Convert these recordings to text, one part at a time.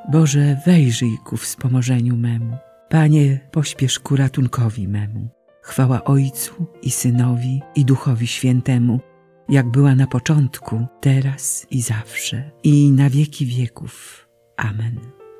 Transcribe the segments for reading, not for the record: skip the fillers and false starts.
Boże, wejrzyj ku wspomożeniu memu. Panie, pośpiesz ku ratunkowi memu. Chwała Ojcu i Synowi, i Duchowi Świętemu, jak była na początku, teraz i zawsze, i na wieki wieków. Amen.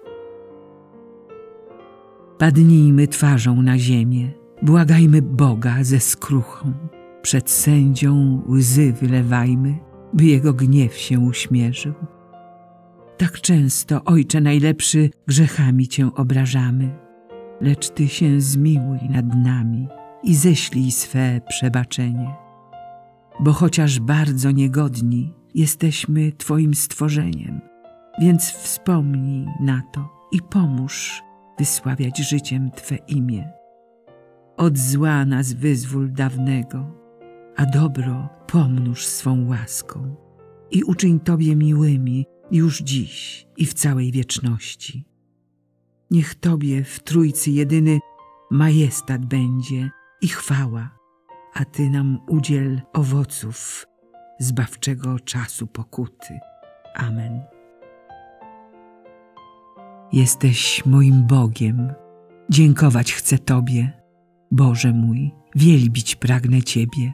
Padnijmy twarzą na ziemię, błagajmy Boga ze skruchą. Przed sędzią łzy wylewajmy, by Jego gniew się uśmierzył. Tak często, Ojcze najlepszy, grzechami Cię obrażamy, lecz Ty się zmiłuj nad nami i ześlij swe przebaczenie. Bo chociaż bardzo niegodni, jesteśmy Twoim stworzeniem, więc wspomnij na to i pomóż wysławiać życiem Twe imię. Od zła nas wyzwól dawnego, a dobro pomnóż swą łaską i uczyń Tobie miłymi już dziś i w całej wieczności. Niech Tobie w Trójcy jedyny majestat będzie i chwała, a Ty nam udziel owoców zbawczego czasu pokuty. Amen. Jesteś moim Bogiem, dziękować chcę Tobie, Boże mój, wielbić pragnę Ciebie.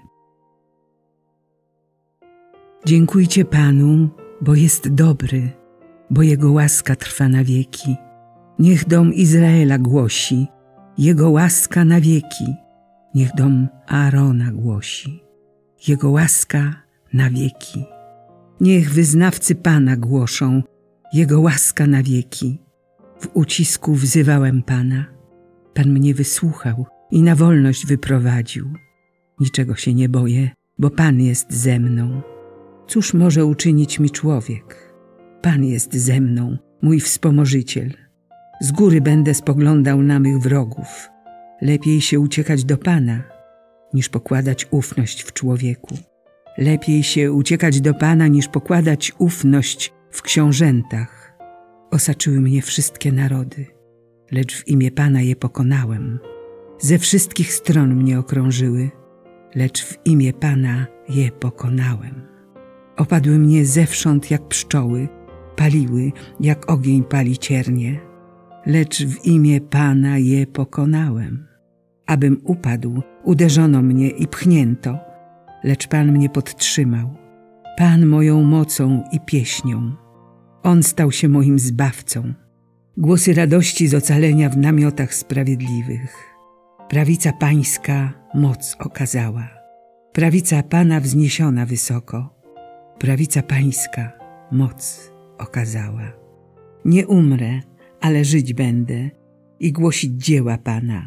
Dziękujcie Panu, bo jest dobry, bo Jego łaska trwa na wieki. Niech dom Izraela głosi, Jego łaska na wieki. Niech dom Aarona głosi, Jego łaska na wieki. Niech wyznawcy Pana głoszą, Jego łaska na wieki. W ucisku wzywałem Pana. Pan mnie wysłuchał i na wolność wyprowadził. Niczego się nie boję, bo Pan jest ze mną. Cóż może uczynić mi człowiek? Pan jest ze mną, mój wspomożyciel. Z góry będę spoglądał na mych wrogów. Lepiej się uciekać do Pana, niż pokładać ufność w człowieku. Lepiej się uciekać do Pana, niż pokładać ufność w książętach. Osaczyły mnie wszystkie narody, lecz w imię Pana je pokonałem. Ze wszystkich stron mnie okrążyły, lecz w imię Pana je pokonałem. Opadły mnie zewsząd jak pszczoły, paliły jak ogień pali ciernie, lecz w imię Pana je pokonałem. Abym upadł, uderzono mnie i pchnięto, lecz Pan mnie podtrzymał. Pan moją mocą i pieśnią. On stał się moim zbawcą. Głosy radości z ocalenia w namiotach sprawiedliwych. Prawica Pańska moc okazała. Prawica Pana wzniesiona wysoko. Prawica Pańska moc okazała. Nie umrę, ale żyć będę i głosić dzieła Pana.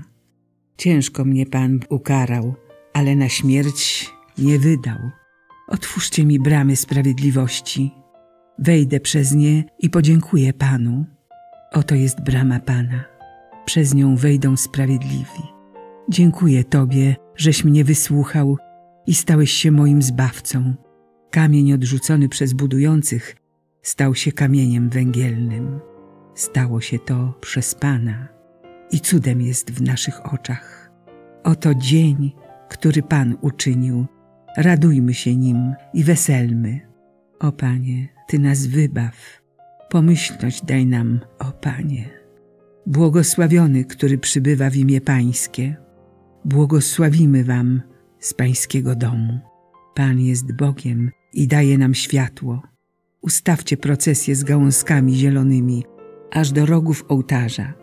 Ciężko mnie Pan ukarał, ale na śmierć nie wydał. Otwórzcie mi bramy sprawiedliwości. Wejdę przez nie i podziękuję Panu. Oto jest brama Pana. Przez nią wejdą sprawiedliwi. Dziękuję Tobie, żeś mnie wysłuchał i stałeś się moim zbawcą. Kamień odrzucony przez budujących stał się kamieniem węgielnym. Stało się to przez Pana i cudem jest w naszych oczach. Oto dzień, który Pan uczynił. Radujmy się nim i weselmy. O Panie, Ty nas wybaw. Pomyślność daj nam, o Panie. Błogosławiony, który przybywa w imię Pańskie. Błogosławimy Wam z Pańskiego domu. Pan jest Bogiem i daje nam światło. Ustawcie procesję z gałązkami zielonymi, aż do rogów ołtarza.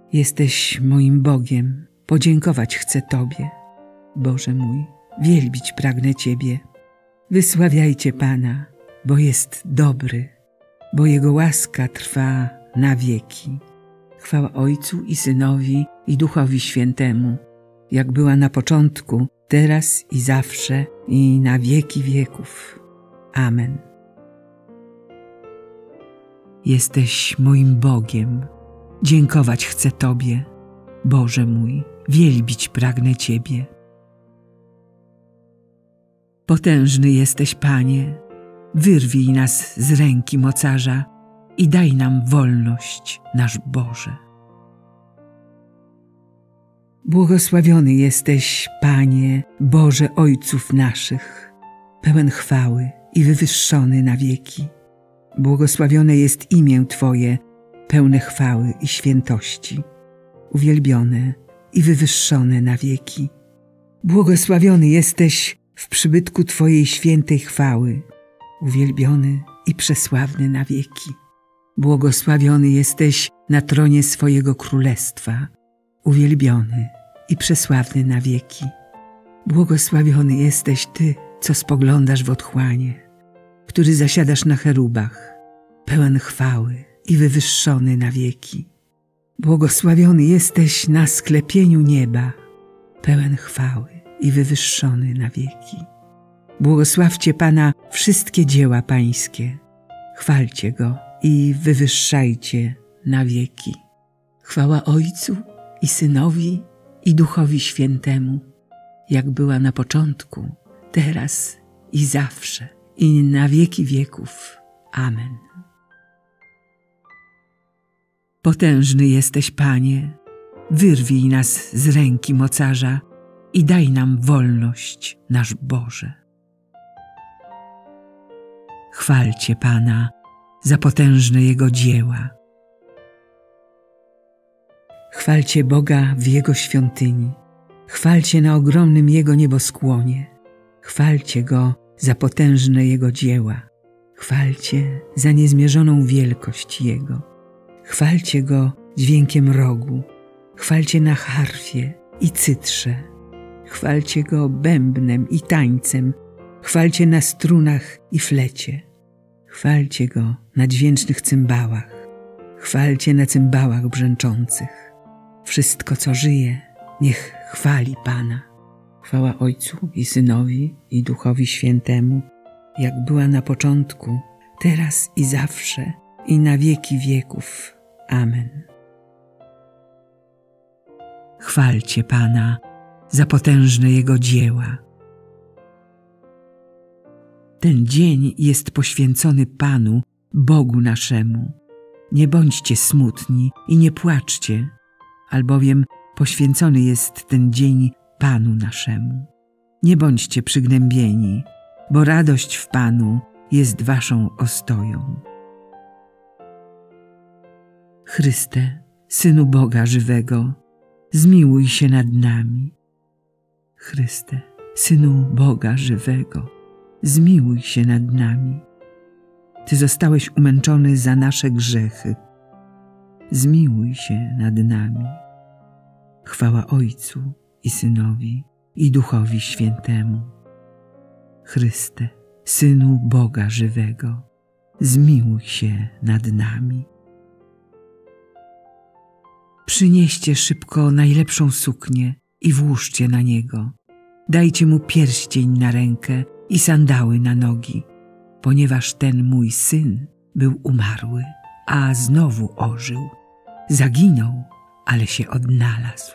Jesteś moim Bogiem, podziękować chcę Tobie. Boże mój, wielbić pragnę Ciebie. Wysławiajcie Pana, bo jest dobry, bo Jego łaska trwa na wieki. Chwała Ojcu i Synowi i Duchowi Świętemu, jak była na początku, teraz i zawsze, i na wieki wieków. Amen. Jesteś moim Bogiem, dziękować chcę Tobie. Boże mój, wielbić pragnę Ciebie. Potężny jesteś, Panie, wyrwij nas z ręki mocarza i daj nam wolność, nasz Boże. Błogosławiony jesteś, Panie, Boże Ojców naszych, pełen chwały i wywyższony na wieki. Błogosławione jest imię Twoje pełne chwały i świętości, uwielbione i wywyższone na wieki. Błogosławiony jesteś w przybytku Twojej świętej chwały, uwielbiony i przesławny na wieki. Błogosławiony jesteś na tronie swojego królestwa, uwielbiony i przesławny na wieki. Błogosławiony jesteś Ty, co spoglądasz w otchłanie, który zasiadasz na cherubach, pełen chwały i wywyższony na wieki. Błogosławiony jesteś na sklepieniu nieba, pełen chwały i wywyższony na wieki. Błogosławcie Pana wszystkie dzieła Pańskie, chwalcie Go i wywyższajcie na wieki. Chwała Ojcu i Synowi i Duchowi Świętemu, jak była na początku, teraz i zawsze, i na wieki wieków. Amen. Potężny jesteś, Panie, wyrwij nas z ręki mocarza i daj nam wolność, nasz Boże. Chwalcie Pana za potężne Jego dzieła. Chwalcie Boga w Jego świątyni, chwalcie na ogromnym Jego nieboskłonie, chwalcie Go za potężne Jego dzieła, chwalcie za niezmierzoną wielkość Jego, chwalcie Go dźwiękiem rogu, chwalcie na harfie i cytrze, chwalcie Go bębnem i tańcem, chwalcie na strunach i flecie, chwalcie Go na dźwięcznych cymbałach, chwalcie na cymbałach brzęczących. Wszystko, co żyje, niech chwali Pana. Chwała Ojcu i Synowi i Duchowi Świętemu, jak była na początku, teraz i zawsze, i na wieki wieków. Amen. Chwalcie Pana za potężne Jego dzieła. Ten dzień jest poświęcony Panu, Bogu naszemu. Nie bądźcie smutni i nie płaczcie, albowiem poświęcony jest ten dzień Panu naszemu. Nie bądźcie przygnębieni, bo radość w Panu jest waszą ostoją. Chryste, Synu Boga żywego, zmiłuj się nad nami. Chryste, Synu Boga żywego, zmiłuj się nad nami. Ty zostałeś umęczony za nasze grzechy. Zmiłuj się nad nami. Chwała Ojcu i Synowi i Duchowi Świętemu. Chryste, Synu Boga żywego, zmiłuj się nad nami. Przynieście szybko najlepszą suknię i włóżcie na niego. Dajcie mu pierścień na rękę i sandały na nogi, ponieważ ten mój syn był umarły, a znowu ożył. Zaginął, ale się odnalazł.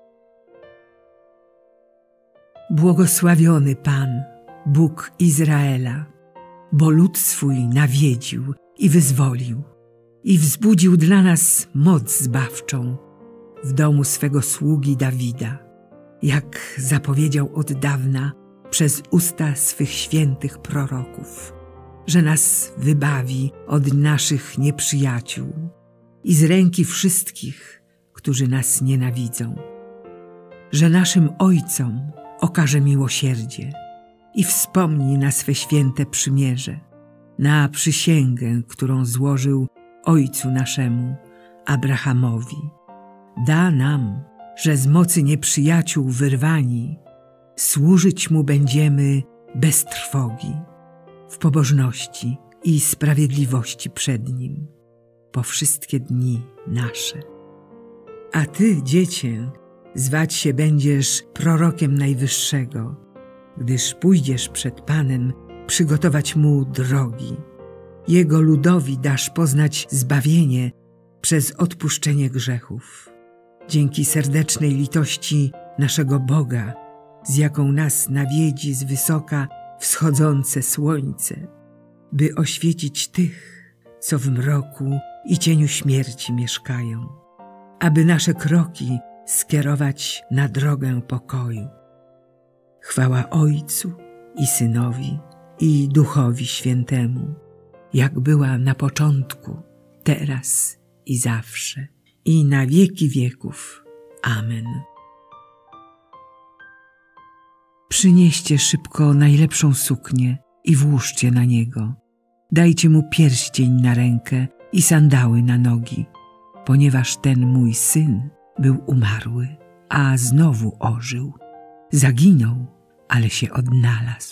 Błogosławiony Pan, Bóg Izraela, bo lud swój nawiedził i wyzwolił i wzbudził dla nas moc zbawczą w domu swego sługi Dawida, jak zapowiedział od dawna przez usta swych świętych proroków, że nas wybawi od naszych nieprzyjaciół i z ręki wszystkich, którzy nas nienawidzą, że naszym ojcom okaże miłosierdzie i wspomni na swe święte przymierze, na przysięgę, którą złożył ojcu naszemu, Abrahamowi. Da nam, że z mocy nieprzyjaciół wyrwani, służyć Mu będziemy bez trwogi, w pobożności i sprawiedliwości przed Nim, po wszystkie dni nasze. A Ty, Dziecię, zwać się będziesz prorokiem Najwyższego, gdyż pójdziesz przed Panem przygotować Mu drogi. Jego ludowi dasz poznać zbawienie przez odpuszczenie grzechów. Dzięki serdecznej litości naszego Boga, z jaką nas nawiedzi z wysoka wschodzące słońce, by oświecić tych, co w mroku i cieniu śmierci mieszkają, aby nasze kroki skierować na drogę pokoju. Chwała Ojcu i Synowi i Duchowi Świętemu, jak była na początku, teraz i zawsze, i na wieki wieków. Amen. Przynieście szybko najlepszą suknię i włóżcie na niego. Dajcie mu pierścień na rękę i sandały na nogi, ponieważ ten mój syn był umarły, a znowu ożył. Zaginął, ale się odnalazł.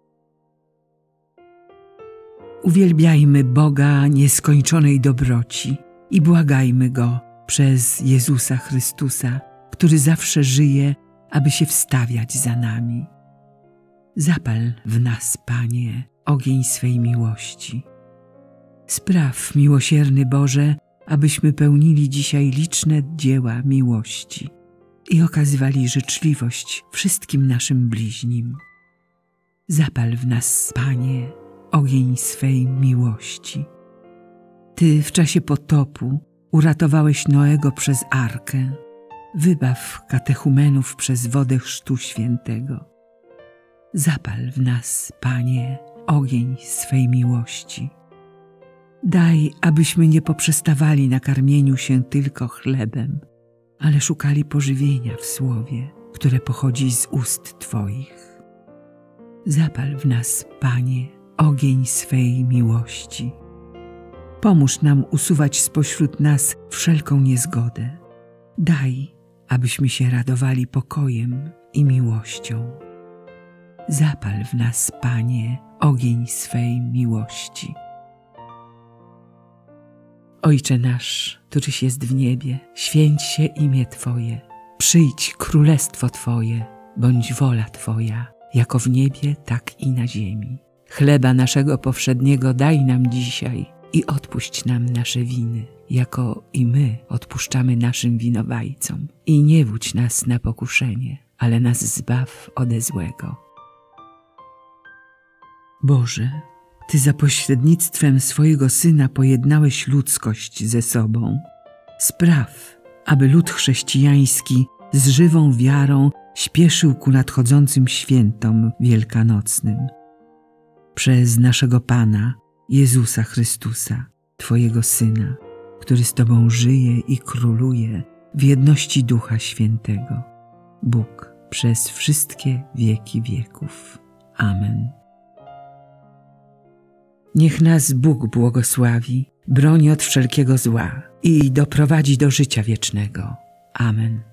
Uwielbiajmy Boga nieskończonej dobroci i błagajmy Go przez Jezusa Chrystusa, który zawsze żyje, aby się wstawiać za nami. Zapal w nas, Panie, ogień swej miłości. Spraw, miłosierny Boże, abyśmy pełnili dzisiaj liczne dzieła miłości i okazywali życzliwość wszystkim naszym bliźnim. Zapal w nas, Panie, ogień swej miłości. Ty w czasie potopu uratowałeś Noego przez arkę. Wybaw katechumenów przez wodę Chrztu Świętego. Zapal w nas, Panie, ogień swej miłości. Daj, abyśmy nie poprzestawali na karmieniu się tylko chlebem, ale szukali pożywienia w Słowie, które pochodzi z ust Twoich. Zapal w nas, Panie, ogień swej miłości. Pomóż nam usuwać spośród nas wszelką niezgodę. Daj, abyśmy się radowali pokojem i miłością. Zapal w nas, Panie, ogień swej miłości. Ojcze nasz, któryś jest w niebie, święć się imię Twoje. Przyjdź królestwo Twoje, bądź wola Twoja, jako w niebie, tak i na ziemi. Chleba naszego powszedniego daj nam dzisiaj i odpuść nam nasze winy, jako i my odpuszczamy naszym winowajcom. I nie wódź nas na pokuszenie, ale nas zbaw ode złego. Boże, Ty za pośrednictwem swojego Syna pojednałeś ludzkość ze sobą. Spraw, aby lud chrześcijański z żywą wiarą śpieszył ku nadchodzącym świętom wielkanocnym. Przez naszego Pana, Jezusa Chrystusa, Twojego Syna, który z Tobą żyje i króluje w jedności Ducha Świętego, Bóg przez wszystkie wieki wieków. Amen. Niech nas Bóg błogosławi, broni od wszelkiego zła i doprowadzi do życia wiecznego. Amen.